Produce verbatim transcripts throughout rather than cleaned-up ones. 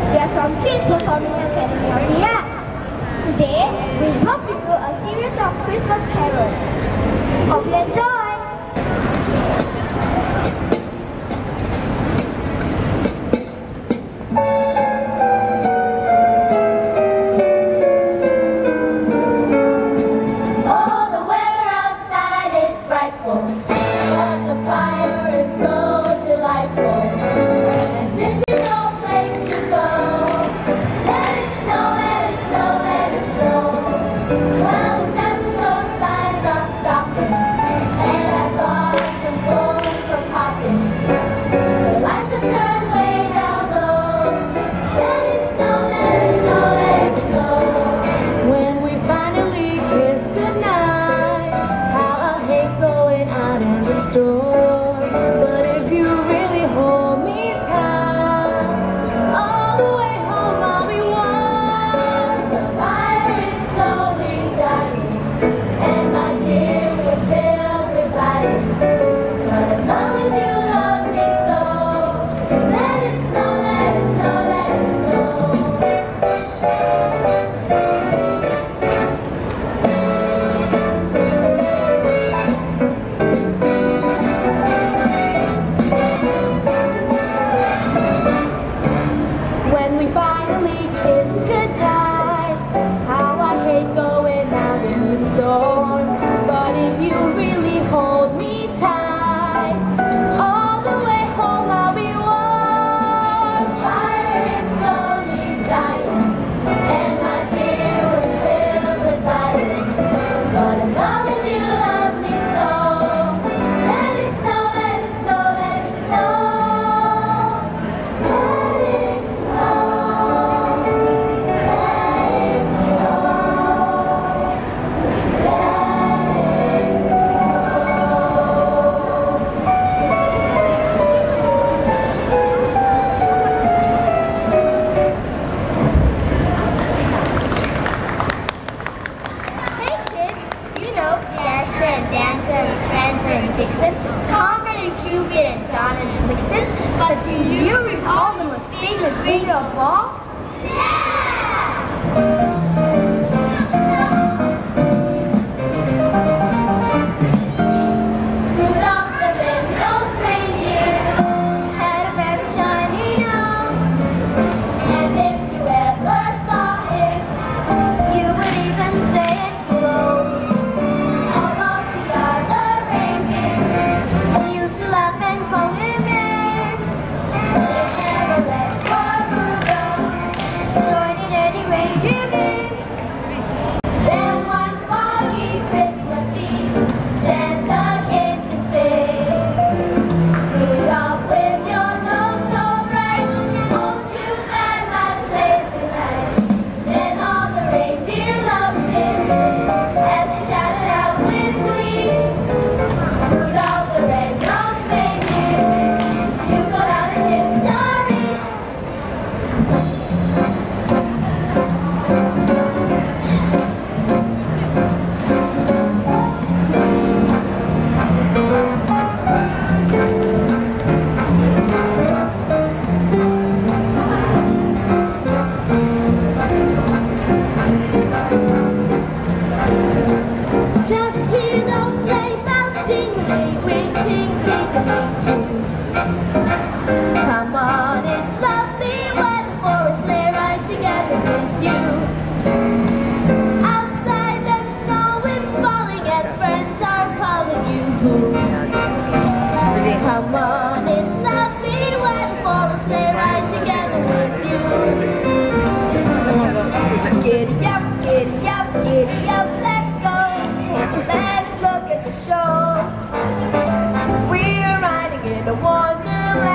We are from Kids Performing Academy of the Arts. Today, we hope to do a series of Christmas carols. Hope you enjoy! But do you recall the most famous video of all? Yeah! Wonderland.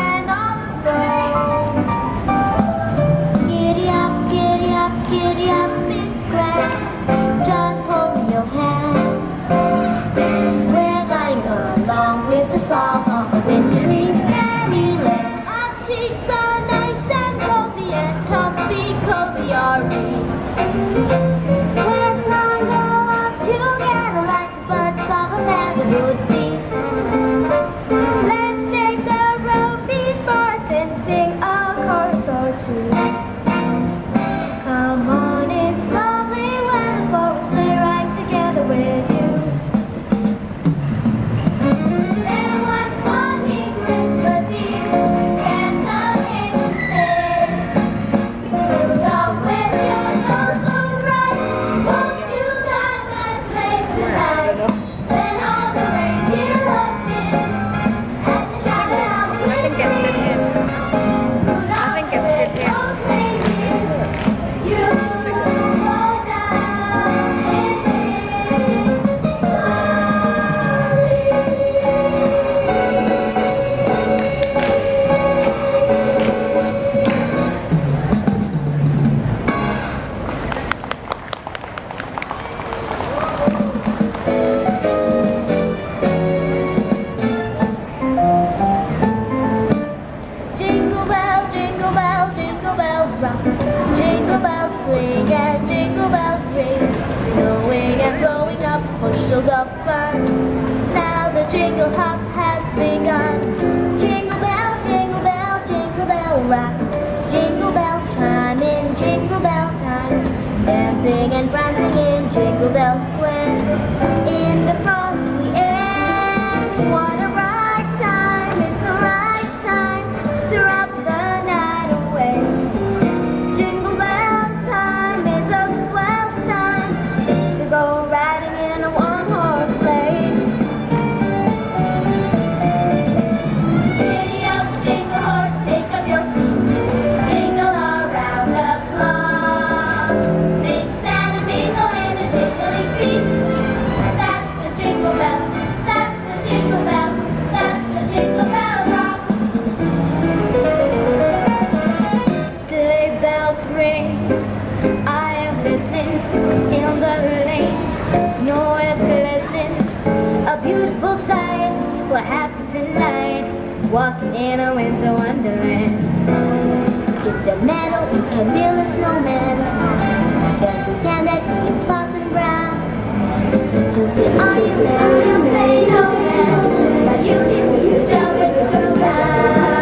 jingle hop has begun. Jingle bell, jingle bell, jingle bell rock. Jingle bells chime in jingle bell time. Dancing and prancing in Jingle Bell Square. In the frosty air, what a right time, it's the right time to rock the night away. Jingle bell time is a swell time to go riding in a one-horse sleigh. Giddy up, jingle horse, pick up your feet, jingle around the clock. Mix and a mingle in a jingling feet. That's the jingle bell, that's the jingle bell, that's the jingle bell rock. Sleigh bells ring, I am listening in the lane. Snow is glistening, a beautiful sight. What happened tonight? Walking in a winter wonderland. Skip the meadow, we can build a snowman. Then pretend that it's Parson Brown. He'll say, are you there? We'll say no, man. But you can be the jump with the sound.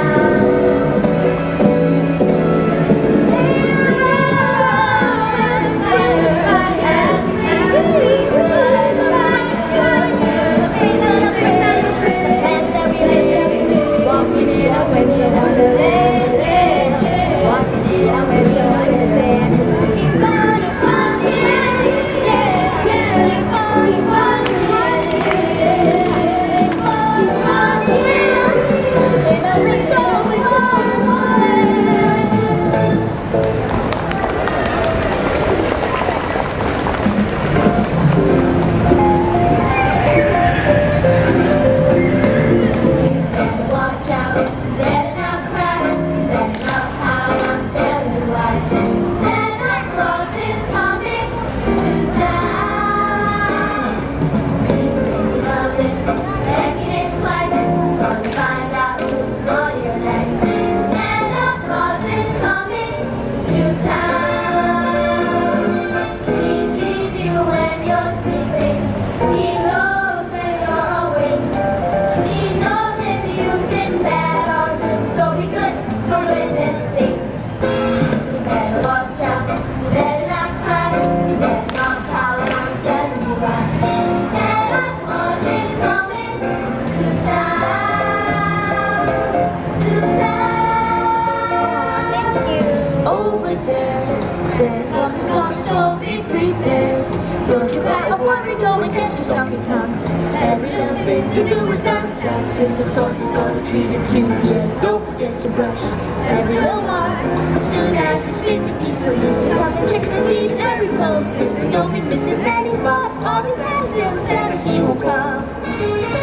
Over there, Santa Claus is coming, so be prepared. Don't you back up, worry, go and get your stocking cap. Every little thing to do is dance. Here's some toys is gonna treat you curious. Don't forget to brush every little mark. As soon as you sleep with deep for use, you have to check the seat in every pose. Listen, don't be missing any spot. All these hands till Santa, he will come.